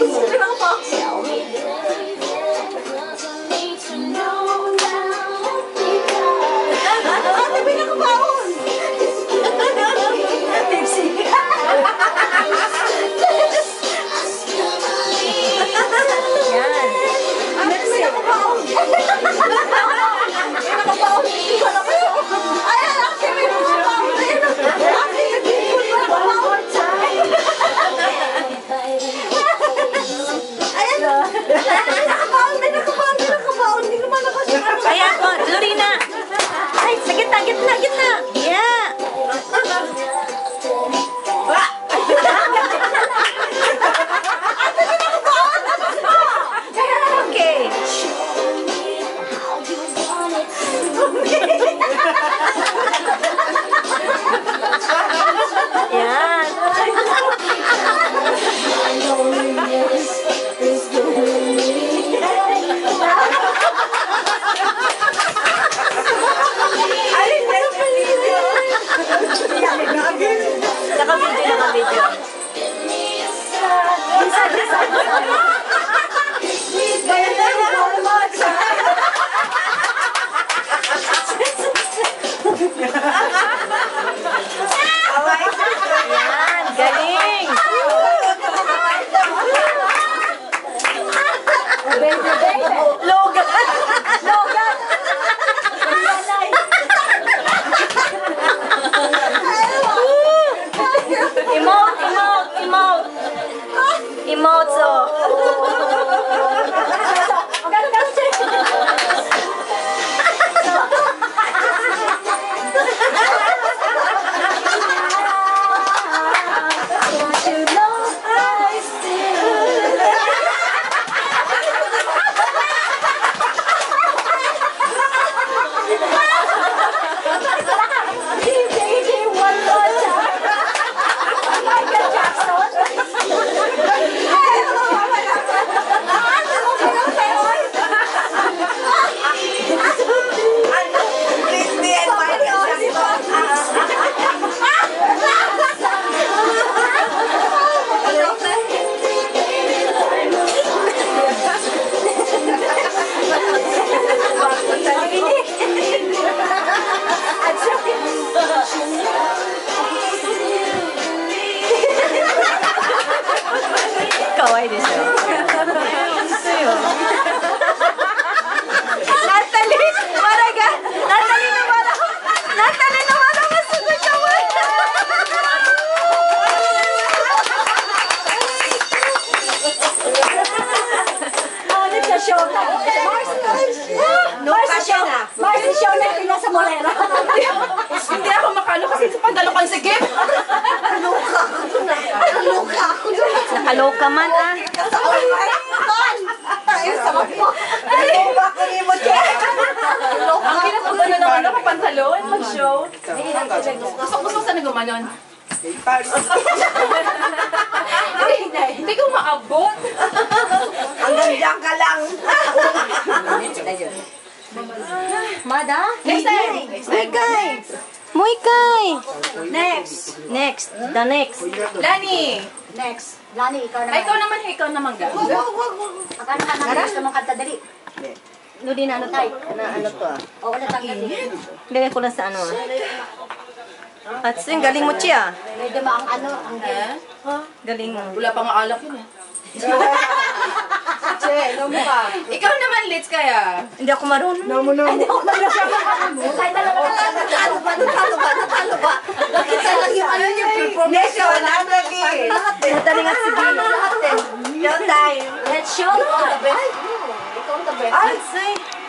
Kaya po, Lorena. Ay, sa gitna, gitna, gitna. Yeah. Okay. Yan. Naka-video. Yan, galing. Logan. Logan. Emotes, oh. Kawaii desu yo. Natalie, waraga. Natalie no wara. Natalie no wara was super kawaii. Hindi ako makalo kasi sa pandalokan si Kim. Nakaloka man, ah. Ang kinapagano naman ako pantalon, mag-show. Gusto sa nagumanon. Hindi ko maabot. Hanggang diyan ka lang. Mada? Next time. Muikay. Muikay. Next. The next. Lani. Next. Lani, ikaw Ay, naman. ikaw naman ga. Akala ka naman gusto mong kanta dali. Lorena, ano tayo? Ano to, ah? O, wala tang dali. Lagay ko lang sa ano, ah. At sing, galing mo, Chia. Pwede ba ang ano, ang Galing mo. Wala pa nga alak yun eh. Che, no mo ka. Ikaw naman, Litz, kaya. Hindi ako marunong. No mo. Kahit alam mo Natalo ba? Nakita lang yung ano niya, performance. Natalie. Nataling at sige. No time. let's show. Ikaw ang the best. At sing.